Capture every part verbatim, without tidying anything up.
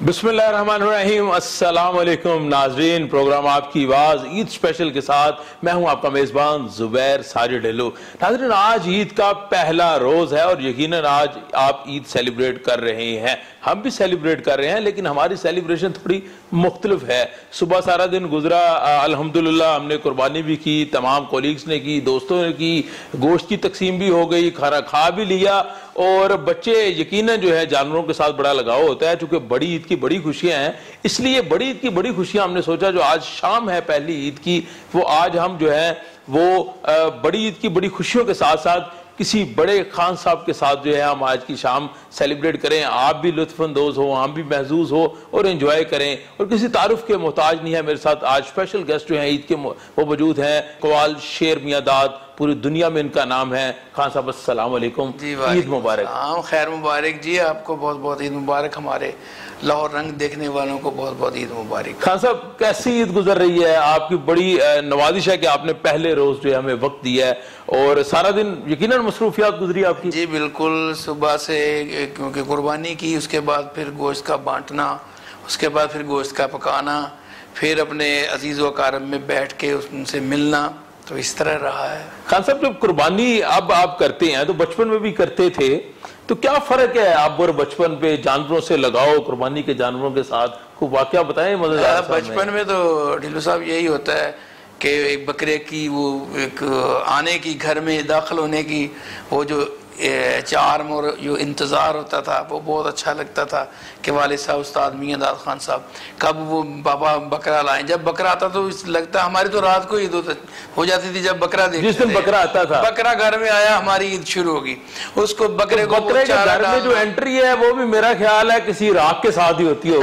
बिस्मिल्लाहिर्रहमानिर्रहीम, अस्सलाम वालेकुम नाजरीन। प्रोग्राम आपकी आवाज़ ईद स्पेशल के साथ मैं हूं आपका मेज़बान ज़ुबैर साजिद ढिल्लो। नाजरीन, आज ईद का पहला रोज़ है और यकीनन आज आप ईद सेलिब्रेट कर रहे हैं, हम भी सेलिब्रेट कर रहे हैं, लेकिन हमारी सेलिब्रेशन थोड़ी मुख्तलिफ है। सुबह सारा दिन गुजरा, अल्हम्दुलिल्लाह हमने कुर्बानी भी की, तमाम कोलीग्स ने की, दोस्तों ने की, गोश्त की तकसीम भी हो गई, खाना खा भी लिया। और बच्चे यकीनन जो है जानवरों के साथ बड़ा लगाव होता है, चूंकि बड़ी ईद की बड़ी खुशियां हैं, इसलिए बड़ी ईद की बड़ी खुशियां हमने सोचा जो आज शाम है पहली ईद की, वो आज हम जो है वो बड़ी ईद की बड़ी खुशियों के साथ साथ किसी बड़े खान साहब के साथ जो है हम आज की शाम सेलिब्रेट करें। आप भी लुत्फानंदोज हो, हम भी महजूज हो और एंजॉय करें, और किसी तारुफ के मोहताज नहीं है। मेरे साथ आज स्पेशल गेस्ट जो हैं ईद के वो मौजूद हैं, कवाल शेर मियां दाद, पूरी दुनिया में इनका नाम है। खान साहब अस्सलाम वालेकुम, ईद मुबारक। हाँ, खैर मुबारक जी, आपको बहुत बहुत ईद मुबारक, हमारे लाहौर रंग देखने वालों को बहुत बहुत ईद मुबारक। खान साहब, कैसी ईद गुजर रही है? आपकी बड़ी नवाजिश है कि आपने पहले रोज जो है हमें वक्त दिया है और सारा दिन यकीनन मसरूफियात गुजरी आपकी। जी बिल्कुल, सुबह से क्योंकि कुर्बानी की, उसके बाद फिर गोश्त का बांटना, उसके बाद फिर गोश्त का पकाना, फिर अपने अजीज़ व अकारब में बैठ के उनसे मिलना, तो इस तरह रहा है। खान साहब, जब कुर्बानी अब आप करते हैं तो बचपन में भी करते थे, तो क्या फर्क है आप और बचपन पे जानवरों से लगाओ, कुर्बानी के जानवरों के साथ को वाकया बताएं मजेदार। बचपन में तो ढिल्लो साहब यही होता है कि एक बकरे की वो एक आने की, घर में दाखिल होने की वो जो चार्म और जो इंतज़ार होता था वो बहुत अच्छा लगता था कि वालिद साहब उस्ताद मियां दाद खान साहब कब वो बाबा बकरा लाएं। जब बकरा आता तो लगता हमारी तो रात को ईद हो जाती थी जब बकरा देखते जिस दिन बकरा आता था, बकरा घर में आया हमारी ईद शुरू होगी। उसको बकरे को बकरे के घर में जो एंट्री है वो भी मेरा ख्याल है किसी राग के साथ ही होती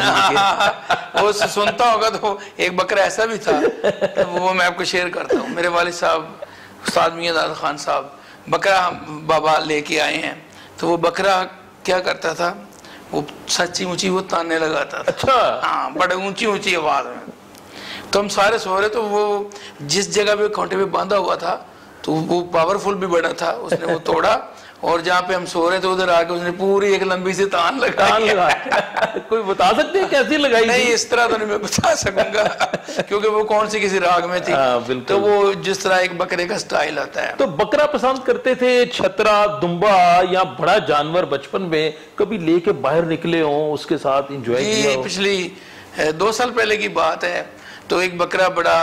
होगी। वो सुनता होगा तो एक बकरा ऐसा भी था, तो वो मैं आपको शेयर करता हूँ। मेरे वालिद साहब उस्ताद मियां दाद खान साहब बकरा बाबा लेके आए हैं, तो वो बकरा क्या करता था, वो सच्ची ऊंची वो ताने लगाता था। अच्छा। हाँ, बड़े ऊंची ऊंची आवाज में। तो हम सारे सो रहे, तो वो जिस जगह पे कांटे पे बांधा हुआ था तो वो पावरफुल भी बड़ा था, उसने वो तोड़ा और जहाँ पे हम सो रहे थे उधर आके उसने पूरी एक लंबी सी तान लगा लगा कोई बता सकते हैं कैसी लगाई? नहीं, इस तरह तो नहीं मैं बता सकूंगा क्योंकि वो कौन सी किसी राग में थी। तो वो जिस तरह एक बकरे का स्टाइल आता है। तो बकरा पसंद करते थे, छतरा, दुम्बा या बड़ा जानवर बचपन में कभी लेके बाहर निकले हो, उसके साथ एंजॉय किया हो? पिछली दो साल पहले की बात है, तो एक बकरा बड़ा,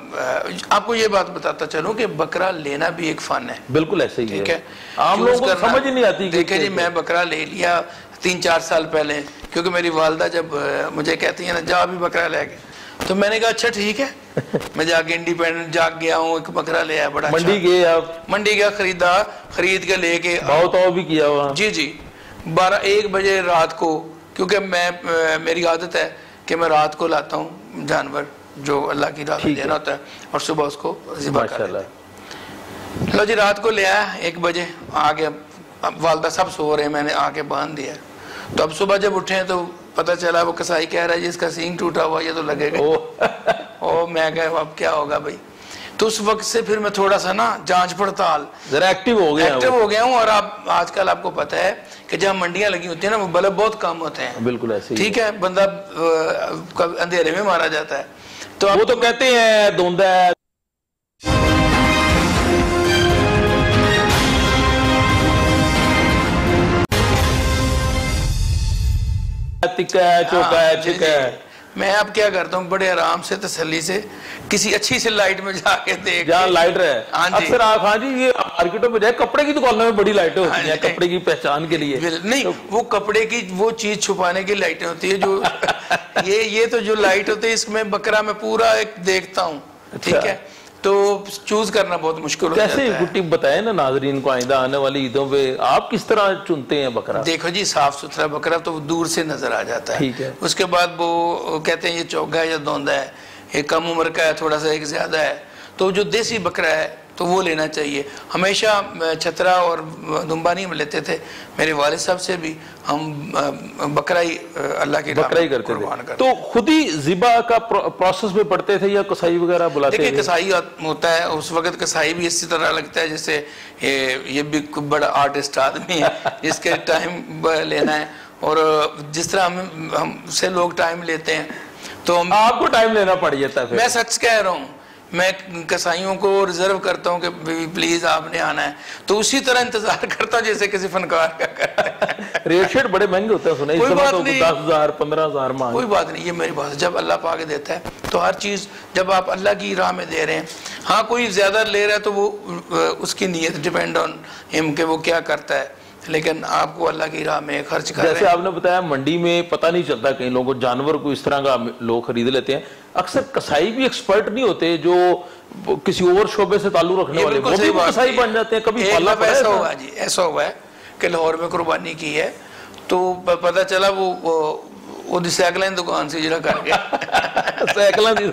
आपको ये बात बताता चलूं कि बकरा लेना भी एक फन है। बिल्कुल ऐसे ही ठीक है, आम लोगों को समझ ही नहीं आती। देखिए जी, मैं बकरा ले लिया तीन चार साल पहले, क्योंकि मेरी वालदा जब मुझे कहती है ना जा भी बकरा ले गए, तो मैंने कहा अच्छा ठीक है। मैं जाके इंडिपेंडेंट जाग गया हूँ, एक बकरा ले आया बड़ा। मंडी गए आप? मंडी गया, खरीदा, खरीद के लेके भाव ताव भी किया हुआ? जी जी, बारह एक बजे रात को, क्योंकि मैं मेरी आदत है कि मैं रात को लाता हूँ जानवर जो अल्लाह की राह में देना होता है और सुबह उसको ज़िबा कर लेते हैं। लो जी, रात को ले आया एक बजे, आगे वालदा सब सो रहे, मैंने आके बांध दिया। तो अब सुबह जब उठे तो पता चला वो कसाई कह रहा है जी इसका सींग टूटा हुआ, ये तो लगेगा। ओ मैं कह अब क्या होगा भाई। तो उस वक्त से फिर मैं थोड़ा सा ना जांच पड़ताल जरा एक्टिव हो गया एक्टिव हो गया हूँ। और आप आजकल आपको पता है कि जहाँ मंडियां लगी होती है ना, वो बल्ब बहुत कम होते हैं। बिल्कुल ऐसे, ठीक है, बंदा अंधेरे में मारा जाता है। तो वो तो कहते हैं धुंधा है, तिक्का है, चौका है, चिक्का है। मैं अब क्या करता हूँ, बड़े आराम से तसल्ली से किसी अच्छी सी लाइट में जाके देख, जहाँ लाइट रहे। हाँ जी, अक्सर आप हाँ जी ये मार्केटों में जाए, कपड़े की दुकानों में बड़ी लाइटें होती हैं कपड़े की पहचान के लिए। नहीं तो, वो कपड़े की वो चीज छुपाने की लाइटें होती है जो ये ये तो जो लाइट होती है इसमें बकरा में पूरा एक देखता हूँ। ठीक है, तो चूज करना बहुत मुश्किल हो जाता है। कैसे गुट्टी बताए ना नाजरीन को, आइंदा आने वाली ईदों पे आप किस तरह चुनते हैं बकरा? देखो जी, साफ सुथरा बकरा तो दूर से नजर आ जाता है। ठीक है, उसके बाद वो कहते हैं ये चौगा है या दोंदा है, ये कम उम्र का है, थोड़ा सा एक ज्यादा है, तो जो देसी बकरा है तो वो लेना चाहिए। हमेशा छतरा और दुम्बा नहीं लेते थे, मेरे वालिद साहब से भी हम बकरा ही अल्लाह की बकरा ही करते थे। तो खुद ही ज़िबा का प्रोसेस में पढ़ते थे या कसाई वगैरह बुलाते थे? देखिए, कसाई होता है उस वक्त, कसाई भी इसी तरह लगता है जैसे ये ये भी बड़ा आर्टिस्ट आदमी है जिसके टाइम लेना है। और जिस तरह हम हमसे लोग टाइम लेते हैं तो हम, आपको टाइम लेना पड़ जाता है। मैं सच कह रहा हूँ, मैं कसाईयों को रिजर्व करता हूँ कि प्लीज आपने आना है, तो उसी तरह इंतजार करता हूँ जैसे किसी फनकार का करता है। रेट शेट बड़े महंगे होते हैं सुना, कोई बात तो नहीं, दस हजार पंद्रह हजार मांग। कोई बात नहीं, ये मेरी बात है, जब अल्लाह पाक देता है तो हर चीज़ जब आप अल्लाह की राह में दे रहे हैं, हाँ कोई ज़्यादा ले रहा है तो वो उसकी नीयत डिपेंड ऑन हिम के वो क्या करता है, लेकिन आपको अल्लाह की राह में खर्च कर रहे हैं। जैसे आपने बताया मंडी में पता नहीं चलता, कई लोगों को जानवर को इस तरह का लोग खरीद लेते हैं। अक्सर कसाई भी एक्सपर्ट नहीं होते, जो किसी और शोबे से ताल्लुक रखने वाले वो भी कसाई बन जाते हैं। कभी ऐसा हुआ जी, ऐसा हुआ है कि लाहौर में कुर्बानी की है तो पता चला वो वो साइकिल दुकान से जरा कर गया साइकिल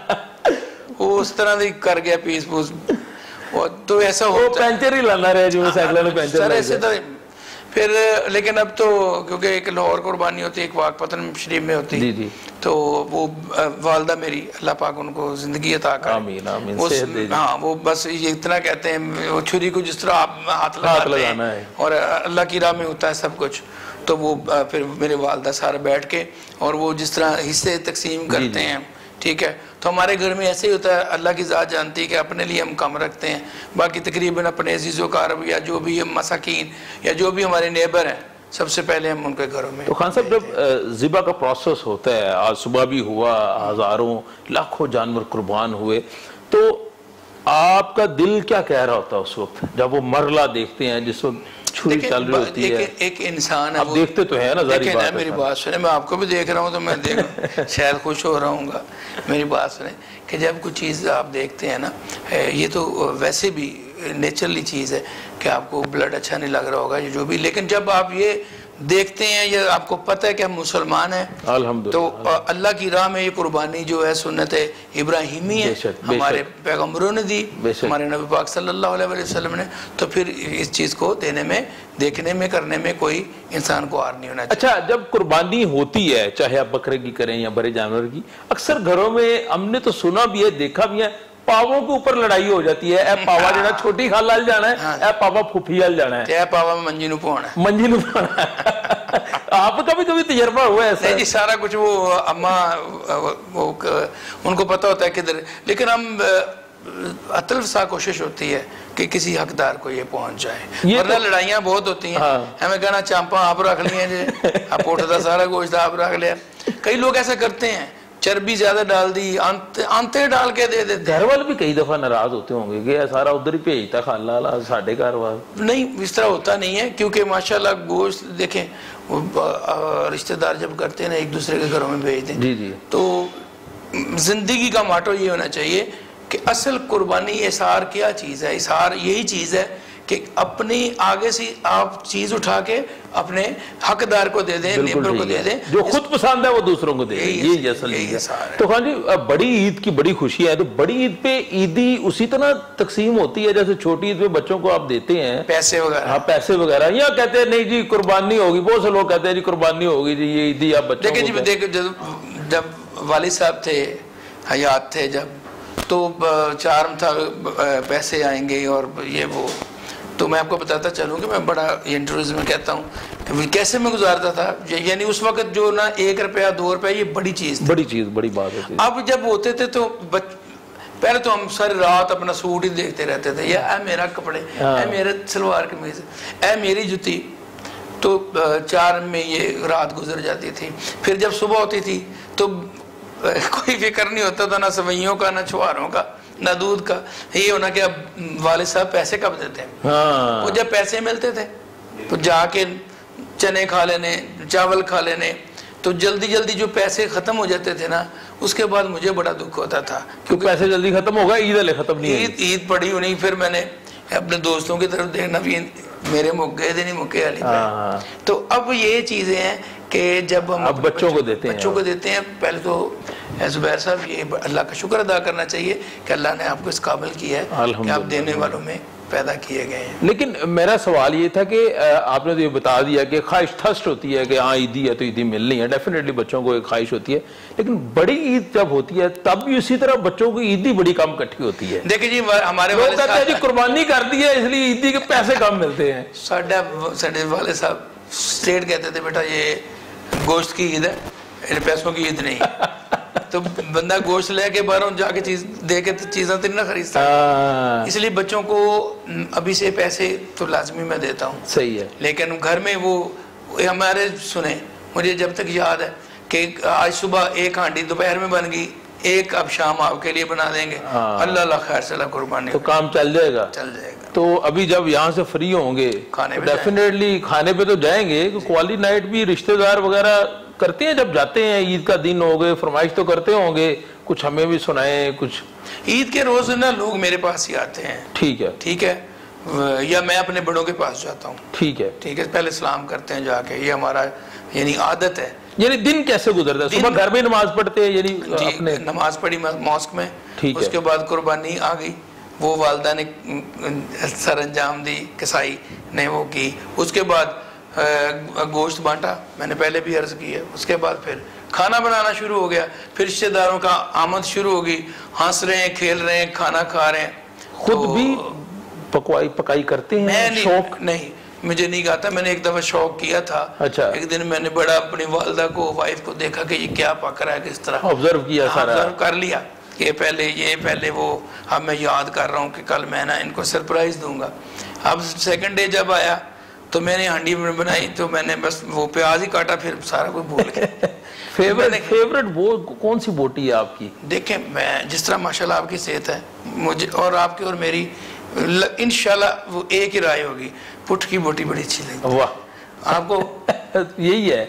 वो उस तरह की कर गया पीस पूस, तो ऐसा वो पंचर ही लाना रहे जो साइकिल में पंचर सर ऐसे तरह फिर। लेकिन अब तो क्योंकि एक लाहौर कुर्बानी होती है, एक वाकपतन शरीफ में होती है, तो वो वालदा मेरी अल्लाह पाक उनको जिंदगी अता करे, आमीन आमीन, हाँ वो बस ये इतना कहते हैं, वो छुरी को जिस तरह आप हाथ लगाते हैं और अल्लाह की राह में होता है सब कुछ, तो वो फिर मेरे वालदा सारा बैठ के और वो जिस तरह हिस्से तकसीम करते हैं, ठीक है। तो हमारे घर में ऐसे ही होता है, अल्लाह की ज़ात जानती है कि अपने लिए हम कम रखते हैं, बाकी तकरीबन अपने अजीज़ो कारब या जो भी मसाकीन या जो भी हमारे नेबर हैं सबसे पहले हम उनके घरों में। तो खान साहब जब ज़िबा का प्रोसेस होता है, आज सुबह भी हुआ, हज़ारों लाखों जानवर कुर्बान हुए, तो आपका दिल क्या कह रहा होता है उस वक्त जब वो मरला देखते हैं, जिस वक्त छुरी चल रही होती एक, है? एक इंसान है, आप देखते तो है ना, देखें ना, मेरी बात सुने, मैं आपको भी देख रहा हूँ तो मैं देख शायद खुश हो रहा हूँ। मेरी बात सुने कि जब कुछ चीज़ आप देखते हैं ना, ये तो वैसे भी नेचुरली चीज़ है कि आपको ब्लड अच्छा नहीं लग रहा होगा ये जो भी, लेकिन जब आप ये देखते हैं या आपको पता है कि हम मुसलमान हैं, तो अल्लाह की राह में ये कुर्बानी जो है सुन्नत इब्राहिमी है, हमारे पैगम्बरों ने दी, हमारे नबी पाक सल्लल्लाहु अलैहि वसल्लम ने, तो फिर इस चीज़ को देने में, देखने में, करने में कोई इंसान को हार नहीं होना चाहिए। अच्छा, जब कुर्बानी होती है, चाहे आप बकरे की करें या बड़े जानवर की, अक्सर घरों में हमने तो सुना भी है, देखा भी है, पावों के ऊपर लड़ाई हो जाती है। ए पावा जरा छोटी खाला जाना है, हाँ। ए पावा फूफी जाना है, ए पावा मंजी नु पाना है, मंजी नु पाना आपका भी कभी तजर्बा हुआ ऐसा? नहीं जी, सारा कुछ वो अम्मा वो उनको पता होता है किधर, लेकिन हम अतल सा कोशिश होती है कि किसी हकदार को ये पहुंच जाए, वरना तो लड़ाइयाँ बहुत होती हैं। हाँ। हमें कहना चांपा आप रख लिए, आप पोटदा सारा गोश्त आप रख लिया। कई लोग ऐसा करते हैं, चर्बी ज्यादा डाल दी, आंते, आंते डाल के दे देते। घर वाले भी कई दफा नाराज होते होंगे कि सारा उधर ही भेजता खाला ला साढ़े घर वाल। नहीं, इस तरह होता नहीं है, क्योंकि माशाल्लाह गोश्त देखें रिश्तेदार जब करते हैं ना एक दूसरे के घरों में भेजते हैं, जी जी, तो जिंदगी का माटो ये होना चाहिए कि असल कुर्बानी इसार क्या चीज़ है। इसार यही चीज़ है कि अपनी आगे से आप चीज़ उठा के अपने हकदार को दे दें, नेबर को दे दें, जो खुद पसंद है वो दूसरों को दे दें, यही असल चीज़ है। तो खान जी, बड़ी ईद की बड़ी खुशी है, तो बड़ी ईद पे ईदी उसी तरह तकसीम होती है जैसे छोटी ईद पे बच्चों को आप देते हैं पैसे वगैरह? हाँ, पैसे वगैरह, या कहते हैं नहीं जी कुर्बानी होगी, बहुत से लोग कहते हैं जी कुर्बानी होगी जी, ये ईदी आप बच्चों देखिए जी, देखिए जब वालिद साहब थे, हयात थे जब, तो चार्म था पैसे आएंगे और ये वो, तो मैं आपको बताता चलूँ कि मैं बड़ा इंटरव्यूज में कहता हूँ कि कैसे मैं गुजारता था, यानी उस वक्त जो ना एक रुपया दो रुपया ये बड़ी चीज़, बड़ी चीज़, बड़ी बात होती है। अब जब होते थे तो बच, पहले तो हम सारी रात अपना सूट ही देखते रहते थे, या ए मेरा कपड़े, ए मेरे सलवार कमीज, ए मेरी जूती, तो चार में ये रात गुजर जाती थी। फिर जब सुबह होती थी तो कोई फिक्र नहीं होता था, ना सवैयों का, ना छुहारों का, ना दूध का, ये होना कि अब वाले साहब पैसे कब देते हैं। हाँ। वो जब पैसे मिलते थे तो जाके चने खा लेने, चावल खा लेने, तो जल्दी जल्दी जो पैसे खत्म हो जाते थे ना, उसके बाद मुझे बड़ा दुख होता था, क्योंकि पैसे जल्दी खत्म हो गए, ईद वाले खत्म नहीं, ईद ईद पड़ी हो नहीं। फिर मैंने अपने दोस्तों की तरफ देखना भी, मेरे मुक गए थे नहीं मुक्के वाली। हाँ। तो अब ये चीजें हैं कि जब हम अब बच्चों को देते हैं, बच्चों को देते हैं, पहले तो ज़ुबैर साहब ये अल्लाह का शुक्र अदा करना चाहिए कि अल्लाह ने आपको इस काबिल किया है कि आप देने वालों में पैदा किए गए हैं। लेकिन मेरा सवाल ये था कि आपने तो ये बता दिया कि ख्वाहिश थस्ट होती है कि हाँ ईदी है तो ईदी मिलनी है, डेफिनेटली बच्चों को एक ख्वाहिश होती है, लेकिन बड़ी ईद जब होती है तब भी उसी तरह बच्चों की ईदी बड़ी कम इकट्ठी होती है। देखिए जी, हमारे लोग कहते हैं जी कुर्बानी कर दी है इसलिए ईदी के पैसे कम मिलते हैं। साडे वाले साहब स्टेट कहते थे बेटा ये गोश्त की ईद है, ये पैसों की ईद नहीं है। तो बंदा गोश्त लेके बाहरों जाके चीज दे के तो चीज़ें तो नहीं ना खरीदता, इसलिए बच्चों को अभी से पैसे तो लाजमी मैं देता हूँ। सही है। लेकिन घर में वो हमारे सुने, मुझे जब तक याद है कि आज सुबह एक हांडी दोपहर में बन गई, एक अब शाम आपके लिए बना देंगे, अल्लाह अल्लाह खैर से कुर्बानी, तो काम चल जाएगा चल जाएगा। तो अभी जब यहाँ से फ्री होंगे खाने पे डेफिनेटली खाने पे तो जाएंगे। क्वालिटी नाइट भी रिश्तेदार वगैरह करते हैं जब जाते हैं, ईद का दिन हो गए, फरमाइश तो करते होंगे, कुछ हमें भी सुनाए कुछ। ईद के रोज ना लोग मेरे पास ही आते हैं। ठीक है ठीक है, या मैं अपने बड़ों के पास जाता हूँ। ठीक है ठीक है, पहले सलाम करते हैं जाके, ये हमारा यानी आदत है। यानी दिन कैसे गुजरता है? सुबह घर में नमाज पढ़ते हैं, यानी अपने नमाज पढ़ी मॉस्क में, उसके बाद कुर्बानी आ गई, वो वालदा ने सर अंजाम दी, कसाई ने वो की, उसके बाद गोश्त बांटा, मैंने पहले भी अर्ज की है, उसके बाद फिर खाना बनाना शुरू हो गया, फिर रिश्तेदारों का आमद शुरू हो गई, हंस रहे हैं, खेल रहे हैं, खाना खा रहे हैं। खुद तो, भी पकवाई पकाई करते हैं? मैं नहीं, शौक नहीं, मुझे नहीं आता। मैंने एक दफा शौक किया था। अच्छा। एक दिन मैंने बड़ा अपनी वालदा को, वाइफ को देखा कि ये क्या पक रहा है, किस तरह ऑब्जर्व किया, सारा ऑब्जर्व कर लिया, ये पहले ये पहले वो। अब मैं याद कर रहा हूँ कि कल मैं ना इनको सरप्राइज दूंगा। अब सेकंड डे जब आया तो मैंने हांडी में बनाई, तो मैंने बस वो प्याज ही काटा, फिर सारा कुछ भूल गया। फेवरेट फेवरेट वो कौन सी बोटी है आपकी? देखें, मैं जिस तरह माशाल्लाह आपकी सेहत है, मुझे और आपकी और मेरी इंशाल्लाह वो एक ही राय होगी, पुट की बोटी बड़ी अच्छी लगती। वाह, आपको यही है।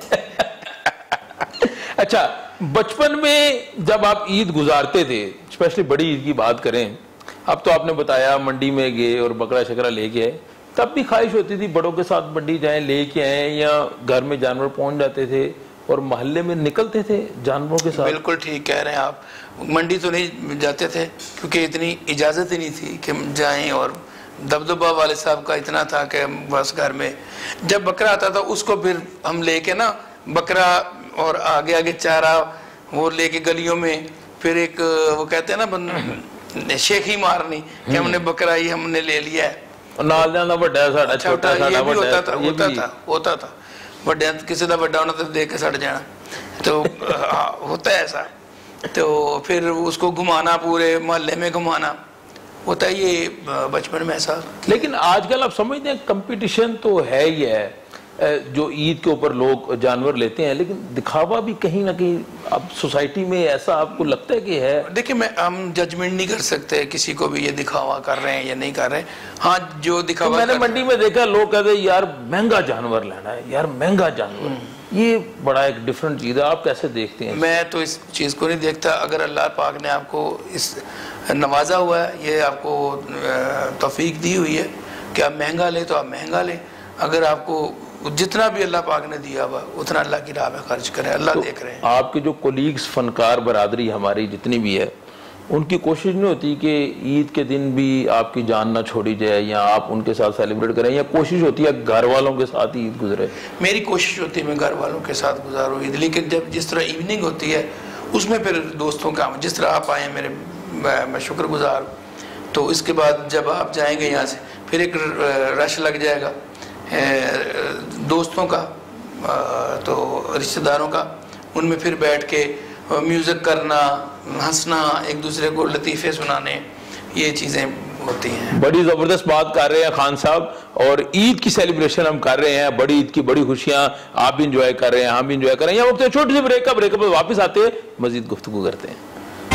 अच्छा, बचपन में जब आप ईद गुजारते थे, स्पेशली बड़ी ईद की बात करें, अब तो आपने बताया मंडी में गए और बकरा शकरा लेके आए, तब भी ख्वाहिश होती थी बड़ों के साथ मंडी जाएं, लेके आए, या घर में जानवर पहुंच जाते थे और मोहल्ले में निकलते थे जानवरों के साथ? बिल्कुल ठीक कह रहे हैं आप। मंडी तो नहीं जाते थे क्योंकि इतनी इजाज़त ही नहीं थी कि हम जाएं, और दबदबा वाले साहब का इतना था कि बस घर में जब बकरा आता था उसको फिर हम लेके ना, बकरा और आगे आगे चारा वो लेके गलियों में, फिर एक वो कहते हैं ना शेखी मारनी कि हमने बकरा ही हमने ले लिया है। नाल दा बड़ा साडा छोटा साडा ये भी होता था, होता था होता था बड़े किसी का बड़ा होना तो देख के सड़ जाना, तो होता है ऐसा। तो फिर उसको घुमाना, पूरे मोहल्ले में घुमाना होता है, ये बचपन में ऐसा। लेकिन आजकल आप समझते हैं कंपटीशन तो है ही है, जो ईद के ऊपर लोग जानवर लेते हैं, लेकिन दिखावा भी कहीं ना कहीं अब सोसाइटी में ऐसा आपको लगता है कि है? देखिए, मैं हम जजमेंट नहीं कर सकते किसी को भी, ये दिखावा कर रहे हैं या नहीं कर रहे। हाँ, जो दिखावा तो मैंने मंडी में देखा, लोग कहते हैं यार महंगा जानवर लेना है, यार महंगा जानवर, ये बड़ा एक डिफरेंट चीज़ है। आप कैसे देखते हैं? मैं तो इस चीज़ को नहीं देखता। अगर अल्लाह पाक ने आपको इस नवाजा हुआ है, ये आपको तौफीक दी हुई है कि आप महंगा लें तो आप महंगा लें। अगर आपको जितना भी अल्लाह पाक ने दिया हुआ उतना अल्लाह की राह में खर्च करें, अल्लाह तो देख रहे हैं। आपके जो कोलीग्स, फनकार बरादरी हमारी जितनी भी है, उनकी कोशिश नहीं होती कि ईद के दिन भी आपकी जान ना छोड़ी जाए, या आप उनके साथ सेलिब्रेट करें, या कोशिश होती है घर वालों के साथ ही ईद गुजरे? मेरी कोशिश होती है मैं घर वालों के साथ गुजारूँ ईद, लेकिन जब जिस तरह इवनिंग होती है उसमें फिर दोस्तों का, जिस तरह आप आए मेरे, मैं शुक्रगुजार। तो इसके बाद जब आप जाएंगे यहाँ से, फिर एक रश लग जाएगा दोस्तों का, तो रिश्तेदारों का, उनमें फिर बैठ के म्यूज़िक करना, हंसना, एक दूसरे को लतीफ़े सुनाने, ये चीज़ें होती हैं। बड़ी ज़बरदस्त बात कर रहे हैं खान साहब, और ईद की सेलिब्रेशन हम कर रहे हैं, बड़ी ईद की बड़ी खुशियाँ आप भी इंजॉय कर रहे हैं, हम भी इंजॉय कर रहे हैं। यहाँ वक्त छोटी सी ब्रेक का ब्रेक पर वापस आते हैं, मज़ीद गुफ्तगू करते हैं।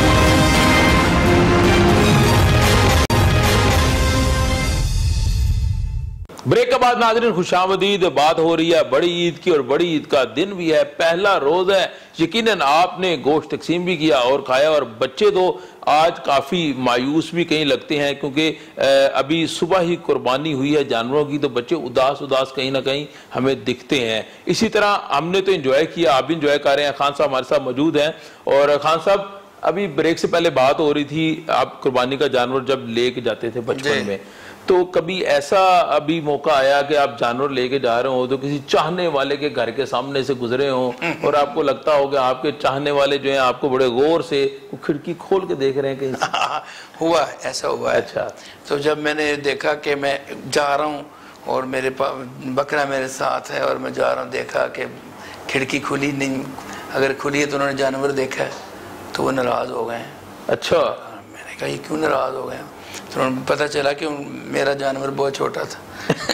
ब्रेक के बाद नाज़रीन खुशामदीद, बात हो रही है बड़ी ईद की, और बड़ी ईद का दिन भी है, पहला रोज है। यकीनन आपने गोश्त तकसीम भी किया और खाया, और बच्चे तो आज काफ़ी मायूस भी कहीं लगते हैं, क्योंकि अभी सुबह ही कुर्बानी हुई है जानवरों की, तो बच्चे उदास उदास कहीं ना कहीं हमें दिखते हैं। इसी तरह हमने तो इंजॉय किया, आप भी इंजॉय कर रहे हैं। खान साहब हमारे साथ मौजूद हैं। और खान साहब, अभी ब्रेक से पहले बात हो रही थी, आप कुर्बानी का जानवर जब लेके जाते थे बचपन में, तो कभी ऐसा अभी मौका आया कि आप जानवर लेके जा रहे हो तो किसी चाहने वाले के घर के सामने से गुजरे हो, और आपको लगता हो कि आपके चाहने वाले जो हैं आपको बड़े गौर से खिड़की खोल के देख रहे हैं कहीं? हुआ, ऐसा हुआ है। अच्छा। तो जब मैंने देखा कि मैं जा रहा हूँ और मेरे बकरा मेरे साथ है और मैं जा रहा हूँ, देखा कि खिड़की खुली नहीं, अगर खुली है तो उन्होंने जानवर देखा है तो वो नाराज़ हो गए हैं। अच्छा। मैंने कहा ये क्यों नाराज़ हो गए हैं? तो उन्होंने पता चला कि मेरा जानवर बहुत छोटा था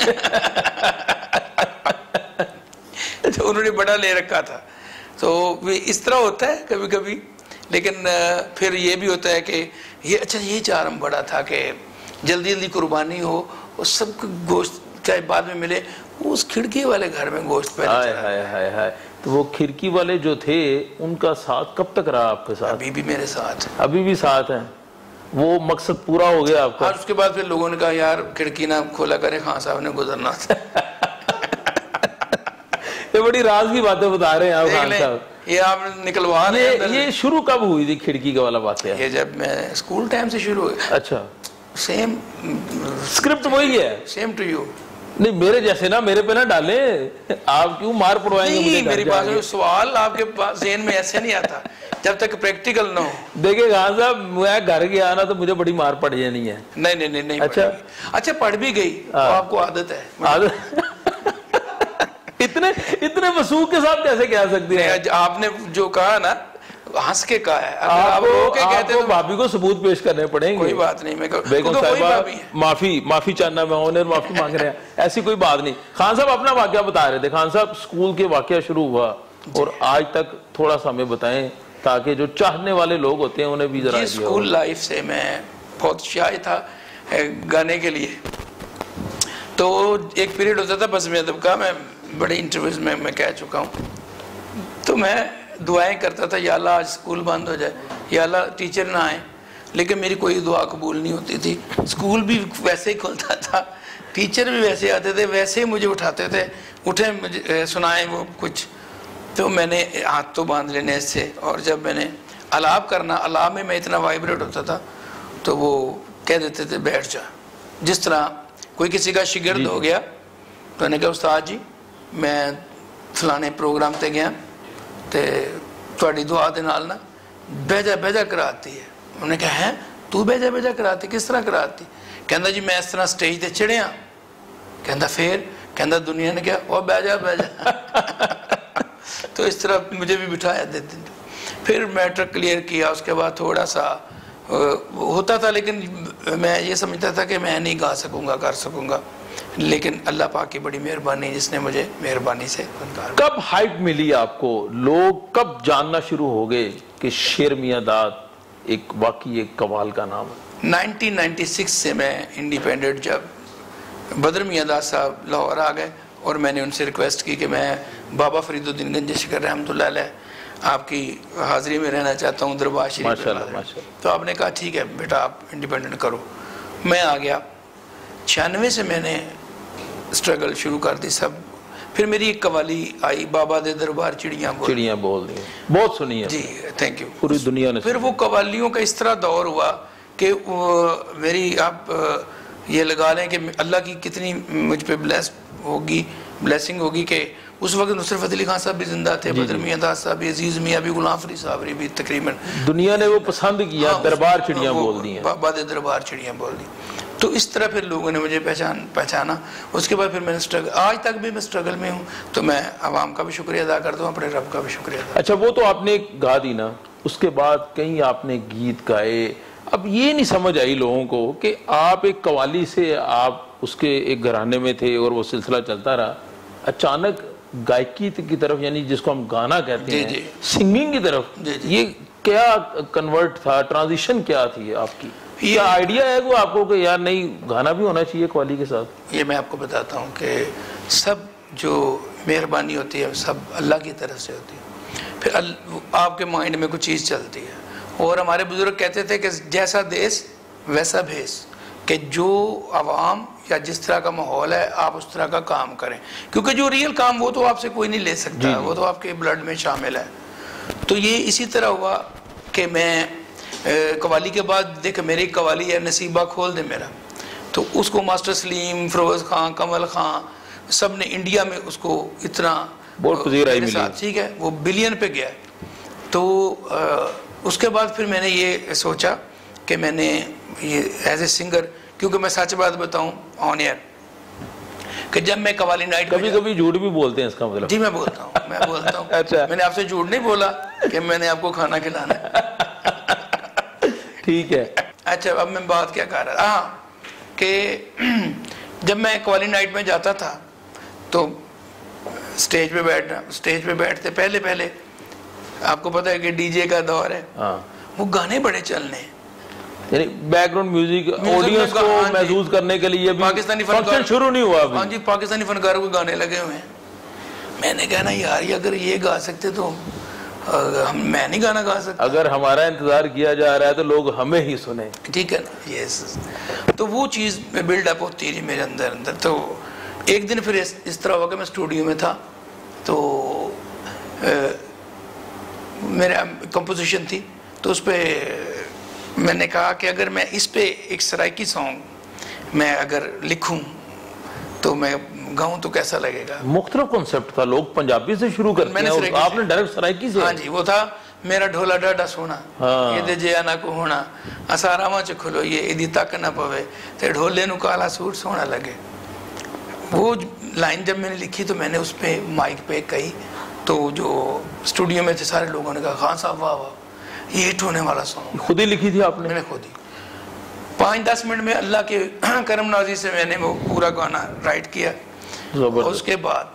तो उन्होंने बड़ा ले रखा था। तो इस तरह होता है कभी कभी, लेकिन फिर ये भी होता है कि ये अच्छा ये चार्म बड़ा था कि जल्दी जल्दी कुर्बानी हो और सबको गोश्त चाहे बाद में मिले, उस खिड़की वाले घर में गोश्त पहले हाय हाय हाय हाय। तो वो खिड़की वाले जो थे उनका साथ कब तक रहा आपके साथ? अभी भी मेरे साथ। अभी भी साथ हैं? वो मकसद पूरा हो गया आपका? हाँ, उसके बाद फिर लोगों ने कहा यार खिड़की ना खोला करे, खान साहब ने गुजरना था ये बड़ी राज की बातें बता रहे हैं आप खान साहब। ये आप निकलवा रहे हैं। ये शुरू कब हुई थी खिड़की का वाला बात है? ये जब मैं स्कूल टाइम से शुरू हुई। अच्छा। सेम स्क्रिप्ट वही है? Same to you. नहीं मेरे जैसे ना मेरे पे ना डाले, आप क्यों मार पड़वाएंगे मुझे? मेरी बात में सवाल आपके पास ज़हन में ऐसे नहीं आता जब तक प्रैक्टिकल ना हो। देखिए खान साहब, मैं घर गया ना तो मुझे बड़ी मार पड़ जानी है। नहीं नहीं नहीं, नहीं अच्छा अच्छा पढ़ भी गई तो आपको आदत है। आदत इतने इतने वसूख के साथ कैसे कह सकते हैं? आपने जो कहा ना हंस के कहा है, अगर आप आपको, रो के कहते तो तो भाभी को सबूत पेश करने पड़ेंगे। कोई बात नहीं, मैं बेगम साहिबा माफी माफी चाहना मैं ऑनर माफी मांग रहे हैं, ऐसी कोई बात नहीं। खान साहब अपना वाकया बता रहे थे। खान साहब स्कूल के वाकया शुरू हुआ और आज तक थोड़ा सा हमें बताएं ताकि जो चाहने वाले लोग होते हैं उन्हें भी जरा। स्कूल लाइफ से मैं बहुत शाय था गाने के लिए। तो एक पीरियड होता था बस में अदब का, मैं बड़े इंटरव्यूज में मैं कह चुका हूँ, तो मैं दुआएं करता था या अल्लाह आज स्कूल बंद हो जाए, या अल्लाह टीचर ना आए, लेकिन मेरी कोई दुआ कबूल नहीं होती थी। स्कूल भी वैसे ही खुलता था, टीचर भी वैसे आते थे, वैसे ही मुझे उठाते थे, उठे मुझे सुनाए वो कुछ, तो मैंने हाथ तो बांध लेने इससे। और जब मैंने अलाप करना, अलाप में मैं इतना वाइब्रेट होता था तो वो कह देते थे बैठ जा। जिस तरह कोई किसी का शिगिर्द हो गया तो मैंने कहा उस्ताद जी मैं फलाने प्रोग्राम ते गया तो थोड़ी दुआ के नाल ना बेजा बेजा कराती है। उन्होंने कहा है तू बेजा बेजा कराती, किस तरह कराती? कहता जी मैं इस तरह स्टेज ते चढ़िया, कहता फिर कहता दुनिया ने क्या वो बेजा बेजा तो इस तरह मुझे भी बिठाया देते थे। फिर मैट्रिक क्लियर किया, उसके बाद थोड़ा सा होता था, लेकिन मैं ये समझता था कि मैं नहीं गा सकूंगा कर सकूंगा, लेकिन अल्लाह पाक की बड़ी मेहरबानी जिसने मुझे मेहरबानी से। कब हाइप मिली आपको? लोग कब जानना शुरू हो गए कि शेर मियां दाद एक वाकई एक कमाल का नाम है? नाइनटीन नाइंटी सिक्स से मैं इंडिपेंडेंट, जब बदर मियां दाद साहब लाहौर आ गए और मैंने उनसे रिक्वेस्ट की कि मैं बाबा फरीदुद्दीन गंज शिकर रहमतुल्लाह अलैह आपकी हाजिरी में रहना चाहता हूँ दरबार शरीफ। माशाल्लाह माशाल्लाह। तो आपने कहा ठीक है बेटा आप इंडिपेंडेंट करो। मैं आ गया। छियानवे से मैंने स्ट्रगल शुरू कर दी सब। फिर मेरी एक कवाली आई, बाबा दे दरबार चिड़ियाँ बोल चिड़ियाँ बोल दी, बहुत सुनी है जी, थैंक यू। पूरी दुनिया ने। फिर वो कवालियों का इस तरह दौर हुआ कि मेरी आप ये लगा लें कि अल्लाह की कितनी मुझ पर ब्लेस होगी ब्लेसिंग होगी कि उस वक्त नुसरत फतेह अली खान साहब भी जिंदा थे, बदर मियां दाद साहब भी, अजीज मियां भी, गुलाम फरीद साहब भी, तकरीबन दुनिया ने वो पसंद किया। हाँ, दरबार चिड़ियाँ बोल दी हैं, बाबा दे दरबार चिड़ियाँ बोल दी। तो इस तरह फिर लोगों ने मुझे पहचान पहचाना। उसके बाद फिर मैंने स्ट्रगल, आज तक भी मैं स्ट्रगल में हूँ, तो मैं आवाम का भी शुक्रिया अदा करता हूँ, अपने रब का भी शुक्रिया अदा। अच्छा वो तो आपने गा दी ना, उसके बाद कहीं आपने गीत गाए। अब ये नहीं समझ आई लोगों को कि आप एक कवाली से आप उसके एक घराने में थे और वो सिलसिला चलता रहा, अचानक गायकी की तरफ, यानी जिसको हम गाना कहते जी, हैं जी। सिंगिंग की तरफ, जी, जी। ये क्या कन्वर्ट था, ट्रांजिशन क्या थी आपकी? ये आइडिया है वो आपको कि यार नहीं गाना भी होना चाहिए कवाली के साथ? ये मैं आपको बताता हूँ कि सब जो मेहरबानी होती है सब अल्लाह की तरफ से होती है। फिर आपके माइंड में कुछ चीज़ चलती है। और हमारे बुजुर्ग कहते थे कि जैसा देश वैसा भेस, कि जो आवाम या जिस तरह का माहौल है आप उस तरह का काम करें, क्योंकि जो रियल काम वो तो आपसे कोई नहीं ले सकता, वो तो आपके ब्लड में शामिल है। तो ये इसी तरह हुआ कि मैं कवाली के बाद देख मेरी कवाली है नसीबा खोल दे मेरा, तो उसको मास्टर सलीम, फिरोज खान, कमल खान सब ने इंडिया में उसको इतना बहुत मेरे साथ, ठीक है, वो बिलियन पे गया। तो आ, उसके बाद फिर मैंने ये सोचा कि मैंने ये एज ए सिंगर, क्योंकि मैं सच बात बताऊं ऑन एयर, कि जब मैं कवाली नाइट कभी कभी झूठ भी बोलते हैं इसका मतलब? जी मैं बोलता हूँ, मैं बोलता हूँ। अच्छा, मैंने आपसे झूठ नहीं बोला कि मैंने आपको खाना खिलाना है। ठीक है। अच्छा, अब मैं बात क्या कर रहा था, हाँ कि जब मैं कवाली नाइट में जाता था तो स्टेज पे बैठना, स्टेज पे बैठते पहले पहले आपको पता है कि डीजे का दौर है, हाँ। वो गाने बड़े चलने हैं, यानी बैकग्राउंड म्यूजिक ऑडियंस को महसूस करने के लिए भी पाकिस्तानी फंक्शन शुरू नहीं हुआ अभी। हाँ जी, पाकिस्तानी फनकारों के गाने लगे हुए हैं। मैंने कहा ना यार, ये अगर ये गा सकते तो हम मैं नहीं गाना गा सकता। अगर हमारा इंतजार किया जा रहा है तो लोग हमें ही सुने, ठीक है ना? यस। तो वो चीज़ में बिल्डअप होती रही मेरे अंदर अंदर। तो एक दिन फिर इस, इस तरह हुआ कि मैं स्टूडियो में था, तो आ, मेरा कंपोजिशन थी, तो उस पर मैंने कहा कि अगर मैं इस पे एक सराइकी सॉन्ग मैं अगर लिखूं तो मैं गाऊं तो कैसा लगेगा। मुख्तलिफ कॉन्सेप्ट था, लोग पंजाबी से शुरू करते हैं, आपने डायरेक्ट सराइकी से। हाँ जी, वो था मेरा ढोला डाडा सोना, हाँ। ये दे जे ना को होना असारावां च खुलो ये इदी तक ना पवे ते ढोले नु काला सूट सोना लगे। वो लाइन जब मैंने लिखी तो मैंने उस पे माइक पे कही, तो जो स्टूडियो में थे सारे लोगों ने कहा खान साहब वाह वाह, ये हिट होने वाला सॉन्ग। खुद ही लिखी थी आपने? मैंने खुद ही पाँच दस मिनट में अल्लाह के करम नाजी से मैंने वो पूरा गाना राइट किया। उसके बाद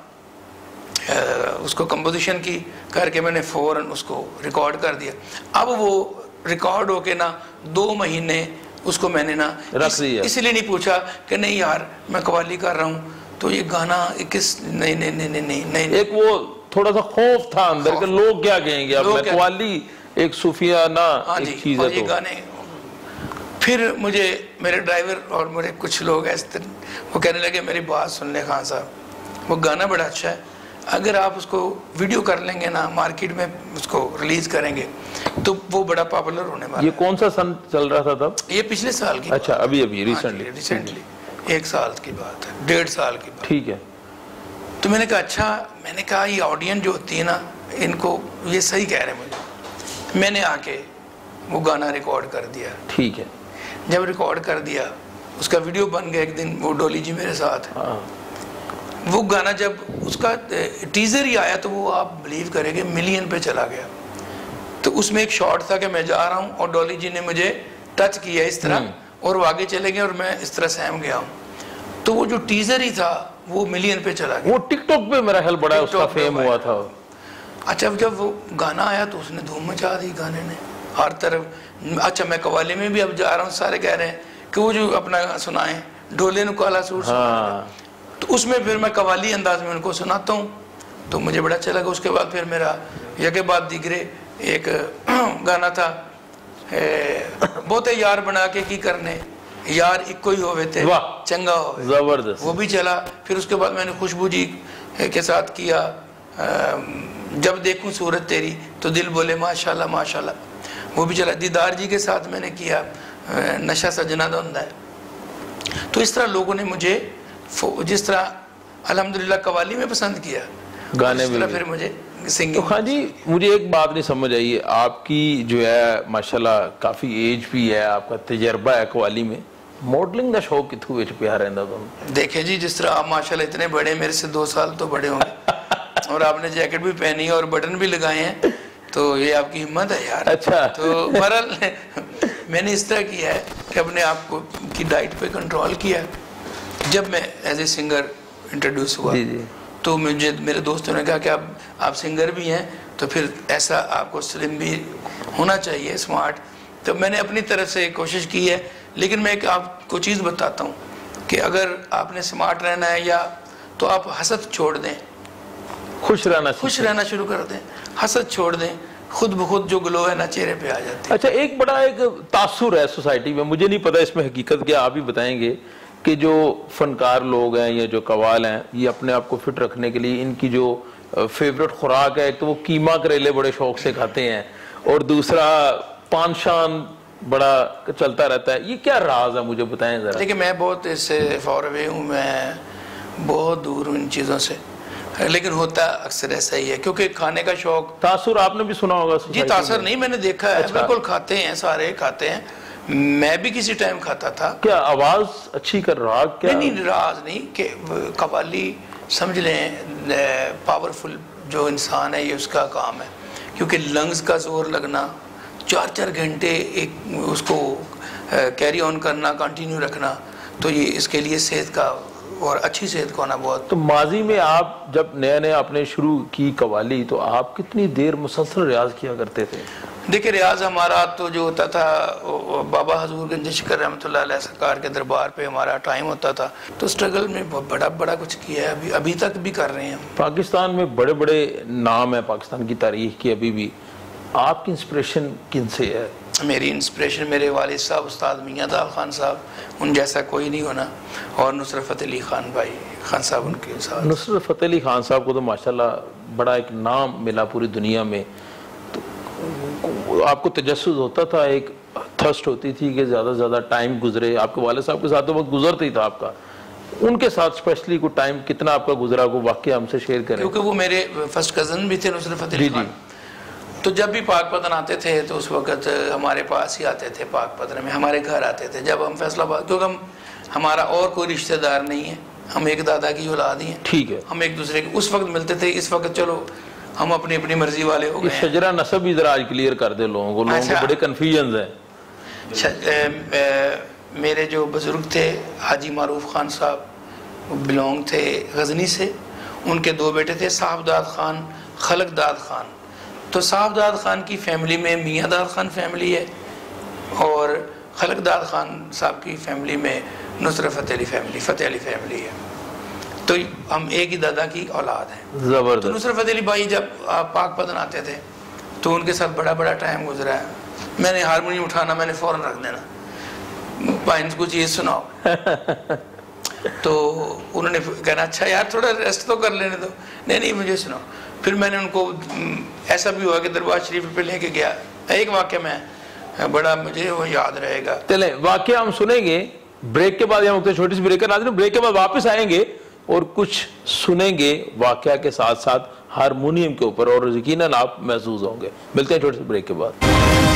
उसको कंपोजिशन की करके मैंने फौरन उसको रिकॉर्ड कर दिया। अब वो रिकॉर्ड होके ना दो महीने उसको मैंने ना रख दिया, इसलिए नहीं पूछा कि नहीं यार मैं कवाली कर रहा हूँ तो ये गाना किस, नहीं नहीं नहीं नहीं नहीं, नहीं। एक वो थोड़ा सा खौफ था अंदर के लोग क्या कहेंगे, अब मैं कवाली एक सूफिया ना एक चीज है। ये गाने फिर मुझे मेरे ड्राइवर और मेरे कुछ लोग ऐसे वो कहने लगे मेरी बात सुन ले खान साहब, वो गाना बड़ा अच्छा है, अगर आप उसको वीडियो कर लेंगे ना, मार्केट में उसको रिलीज करेंगे तो वो बड़ा पॉपुलर होने वाला है। ये कौन सा सन चल रहा था तब? ये पिछले साल की। अच्छा, अभी अभी रिसेंटली रिसेंटली एक साल की बात है, डेढ़ साल की बात। ठीक है। तो मैंने कहा अच्छा, मैंने कहा ये ऑडियंस जो होती है ना, इनको ये सही कह रहे हैं मुझे। मैंने आके वो गाना रिकॉर्ड कर दिया। ठीक है। जब रिकॉर्ड कर दिया उसका वीडियो बन गया, एक दिन वो डोली जी मेरे साथ है। हाँ। वो गाना जब उसका टीजर ही आया तो वो आप बिलीव करेंगे मिलियन पे चला गया। तो उसमें एक शॉट था कि मैं जा रहा हूँ और डॉली जी ने मुझे टच किया इस तरह और वो आगे चले गए और मैं इस तरह सहम गया हूँ। तो वो जो टीजर ही था वो मिलियन पे चला गया। वो टिकटॉक पे मेरा ख्याल बड़ा उसका फेम हुआ था। अच्छा, जब वो गाना आया तो उसने धूम मचा दी गाने ने हर तरफ। अच्छा, मैं कवाली में भी अब जा रहा हूँ, सारे कह रहे हैं कि वो जो अपना सुनाए ढोले नु काला सूट। हाँ। तो उसमें फिर मैं कवाली अंदाज में उनको सुनाता हूँ तो मुझे बड़ा अच्छा लगा। उसके बाद फिर मेरा यके बाद दिगरे एक गाना था, बहुते यार बना के की करने, यार इको ही होवे थे चंगा हो, जबरदस्त, वो भी चला। फिर उसके बाद मैंने खुशबू जी के साथ किया, जब देखूं सूरत तेरी तो दिल बोले माशाल्लाह माशाल्लाह, वो भी चला। दीदार जी के साथ मैंने किया नशा सजना दोंदा है। तो इस तरह लोगों ने मुझे जिस तरह अल्हम्दुलिल्लाह कवाली में पसंद किया, गाने में फिर मुझे सिंगिंग। तो खान जी, मुझे एक बात नहीं समझ आई, आपकी जो है माशाल्लाह काफी एज भी है, आपका तजर्बा है कवाली में, मॉडलिंग का शौक कितों विच पिया रहिंदा तुहानू? देखे जी, जिस तरह आप माशाल्लाह इतने बड़े, मेरे से दो साल तो बड़े होंगे और आपने जैकेट भी पहनी है और बटन भी लगाए हैं, तो ये आपकी हिम्मत है यार। अच्छा। तो बहरहाल मैंने इस तरह किया है कि अपने आप को की डाइट पे कंट्रोल किया। जब मैं एज ए सिंगर इंट्रोड्यूस हुआ जी जी। तो मुझे मेरे दोस्तों ने कहा कि आप आप सिंगर भी हैं तो फिर ऐसा आपको स्लिम भी होना चाहिए, स्मार्ट। तो मैंने अपनी तरफ से कोशिश की है। लेकिन मैं एक आपको चीज़ बताता हूँ कि अगर आपने स्मार्ट रहना है या तो आप हसद छोड़ दें, खुश रहना खुश रहना शुरू कर दें, हसद छोड़ दें, खुद ब खुद जो ग्लो है ना चेहरे पे आ जाती है। अच्छा, एक बड़ा एक तासुर है सोसाइटी में, मुझे नहीं पता इसमें हकीकत क्या, आप ही बताएंगे, कि जो फनकार लोग हैं या जो कवाल हैं, ये अपने आप को फिट रखने के लिए इनकी जो फेवरेट खुराक है, एक तो वो कीमा करेले बड़े शौक से खाते हैं और दूसरा पान शान बड़ा चलता रहता है। ये क्या राज है, मुझे बताएं जरा। देखिए, मैं बहुत इससे फॉर अवे हूँ, मैं बहुत दूर हूँ इन चीज़ों से, लेकिन होता अक्सर ऐसा ही है क्योंकि खाने का शौक। तासुर आपने भी सुना होगा? जी, तासुर नहीं, मैंने देखा है। अच्छा। बिल्कुल खाते हैं, सारे खाते हैं, मैं भी किसी टाइम खाता था। क्या आवाज अच्छी कर राग क्या? नहीं नहीं राज नहीं कि कव्वाली समझ लें पावरफुल जो इंसान है ये उसका काम है, क्योंकि लंग्स का जोर लगना, चार चार घंटे एक उसको कैरी ऑन करना, कंटिन्यू रखना, तो ये इसके लिए सेहत का और अच्छी सेहत को होना बहुत। तो माजी में आप जब नया नया आपने शुरू की कव्वाली तो आप कितनी देर मुसलसल रियाज किया करते थे? देखिए रियाज हमारा तो जो होता था बाबा हजूर गंज शिकर रहमतुल्लाह अलैह सरकार के दरबार पे हमारा टाइम होता था, तो स्ट्रगल में बड़ा बड़ा कुछ किया है, अभी अभी तक भी कर रहे हैं। पाकिस्तान में बड़े बड़े नाम है पाकिस्तान की तारीख की, अभी भी आपकी इंस्पिरेशन किन से है? मेरी इंस्पिरेशन मेरे वालिद साहब उस्ताद मियां दाल खान साहब, उन जैसा कोई नहीं होना, और नुसरत फ़तेह अली खान भाई खान साहब उनके साथ। नुसरत फ़तेह अली खान साहब को तो माशाल्लाह बड़ा एक नाम मिला पूरी दुनिया में, तो आपको तजस्सुस होता था, एक थर्स्ट होती थी कि ज़्यादा से ज़्यादा टाइम गुजरे, आपके वालिद साहब के साथ तो वक्त गुजरता ही था आपका, उनके साथ स्पेशली कोई टाइम कितना आपका गुजरा को वाकया हमसे शेयर करें? क्योंकि वो मेरे फर्स्ट कज़न भी थे नुसरत फ़तेह अली खान, तो जब भी पाक पतन आते थे तो उस वक़्त हमारे पास ही आते थे, पाक पतन में हमारे घर आते थे। जब हम फैसलाबाद, क्योंकि हम हमारा और कोई रिश्तेदार नहीं है, हम एक दादा की औलाद ही हैं, ठीक है, हम एक दूसरे के उस वक्त मिलते थे। इस वक्त चलो हम अपनी अपनी मर्जी वाले हो गए। शजरा नसब भी जरा आज क्लियर कर दे लोगों को, लोगों अच्छा। को बड़े कन्फ्यूजन है। मेरे जो बुजुर्ग थे हाजी मारूफ खान साहब, बिलोंग थे गजनी से, उनके दो बेटे थे साहबदाद खान, खलकदाद खान। तो साहबदाद खान की फैमिली में मियां दाद खान फैमिली है और खलकदाद खान साहब की फैमिली में नुसरत फ़तेह अली फैमिली फ़तेह अली फैमिली है, तो हम एक ही दादा की औलाद हैं। जबरदस्त। तो नुसरत फ़तेह अली भाई जब पाक पतन आते थे तो उनके साथ बड़ा बड़ा टाइम गुजरा है। मैंने हारमोनियम उठाना, मैंने फ़ौरन रख देना, भाई कुछ ये सुनाओ तो उन्होंने कहना अच्छा यार थोड़ा रेस्ट तो कर लेने दो, नहीं नहीं मुझे सुनाओ। फिर मैंने उनको ऐसा भी हुआ कि दरबार शरीफ पे लेके गया, एक वाक्य में बड़ा मुझे वो याद रहेगा। चले वाक्य हम सुनेंगे ब्रेक के बाद, हम छोटी सी ब्रेक कर ब्रेक के बाद वापस आएंगे और कुछ सुनेंगे वाक्य के साथ साथ हारमोनियम के ऊपर, और यकीनन आप महसूस होंगे। मिलते हैं छोटी सी ब्रेक के बाद।